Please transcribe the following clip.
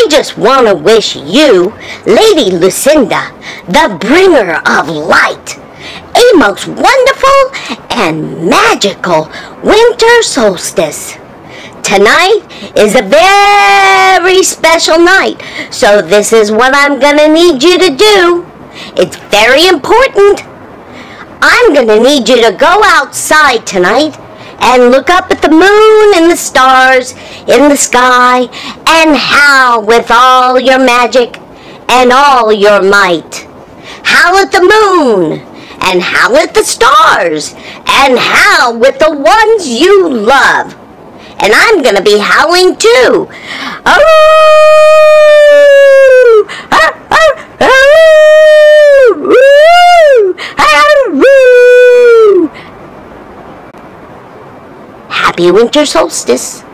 I just want to wish you, Lady Lucinda, the bringer of light, a most wonderful and magical winter solstice. Tonight is a very special night, so this is what I'm going to need you to do. It's very important. I'm going to need you to go outside tonight and look up at the moon and the stars in the sky and howl with all your magic and all your might. Howl at the moon and howl at the stars and howl with the ones you love. And I'm going to be howling too. Oh! Ah, ah, oh! Woo! Ah, woo! Happy winter solstice.